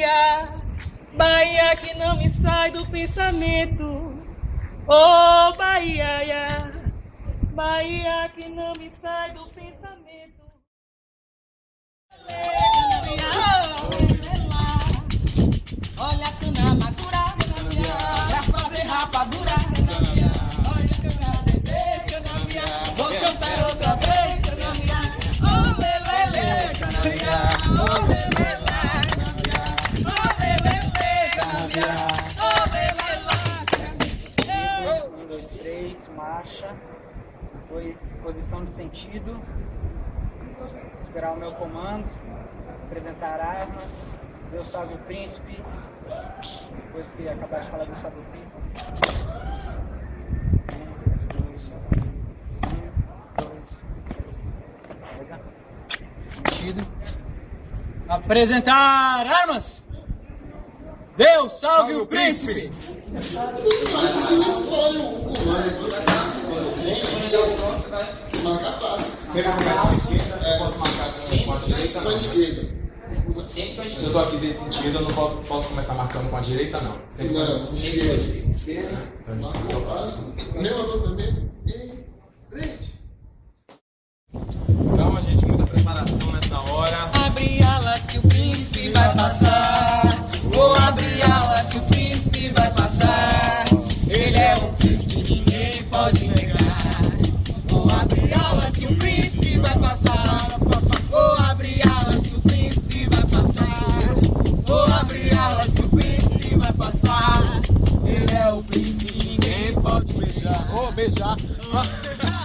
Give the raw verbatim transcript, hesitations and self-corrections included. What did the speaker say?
Bahia, Bahia que não me sai do pensamento. Oh, Bahia, Bahia que não me sai do pensamento. Olha a cana madura, vai fazer rapadura. Olha a cana de vez, canavia, vou cantar outra vez, canavia. Oh, lelele, canavia, oh, lelele, canavia, oh, lelele, canavia, oh, lelele. Um, dois, três, marcha. Depois, posição de sentido. Esperar o meu comando. Apresentar armas. Deus salve o príncipe. Depois que acabar de falar Deus salve o príncipe. Um, dois, um, dois, três. Legal. Sentido. Apresentar armas. Deus salve, salve o príncipe. Você vai começar com a esquerda, eu posso marcar com a direita? Com a esquerda. Se eu estou aqui desse sentido, eu não posso, posso começar marcando com a direita, não. Sempre não, esquerda. Esquerda? Então, eu faço. Meu avô também. Em frente. Calma, gente, muita preparação nessa hora. Abre alas que o príncipe vai passar. Vou abrir alas que o príncipe vai passar. Ele é o príncipe, ninguém pode negar. Vou abrir alas que o príncipe vai passar. Vou abrir alas que o príncipe vai passar. Vou abrir alas que o príncipe vai passar. Ele é o príncipe, ninguém pode beijar. Ou beijar.